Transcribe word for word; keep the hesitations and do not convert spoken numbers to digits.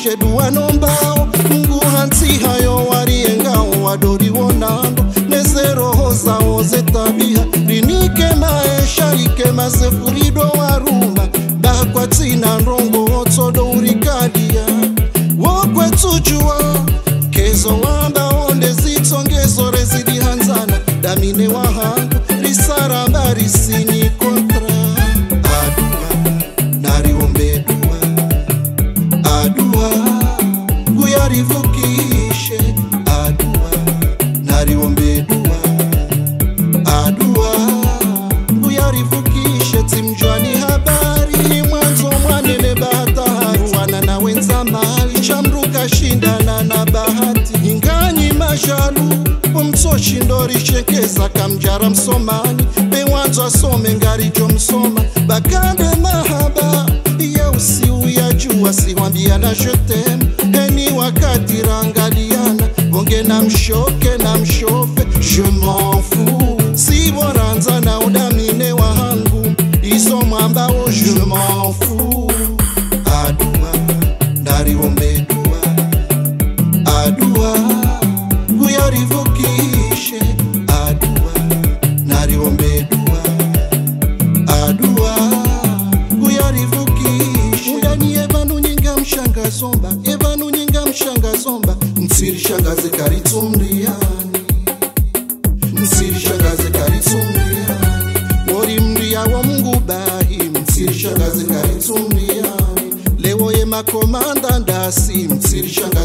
ije Doua nombao Mungu hansi hayo wariengao wadori wonando Nezero hoza oze tabia Rinike maesha rike mazefurido waruma Bakwa tina nrongo otodo urikadia Wokwe tujua Kezo wamba onde zitongezo rezidi hanzana Damine wahangu risara mbari sinyi kontra Adua, nari ombe Doua Adua, kuyarivukishe Adua, nari ombe Doua Adua, kuyarivukishe Timjwani habari mwanzo mwanene bahataru Wanana wenza mali chamruka shindana na bahati Inganyi majalu umtoshi ndori shekeza kamjara msomani Bewanzo asome ngari jo msoma Bakande mahaba ya usiu ya jua siwambia na jetem Heni wakati rangaliana Bonge na mshoke na mshofe Je m'en fous Si boranza na udamine wahangu Iso mwamba o je m'en fous Adua, nari ombe Doua Adua, kuyarivukishe Adua, nari ombe Doua Adua, kuyarivukishe Mudani evanu nyinga mshanga zomba Evanu nyinga mshanga zomba Msiri shangaze karitumriani Msiri shangaze karitumriani Wori mria wa Mungu bahi Msiri shangaze karitumriani Lewo ye makomanda ndasi Msiri shangaze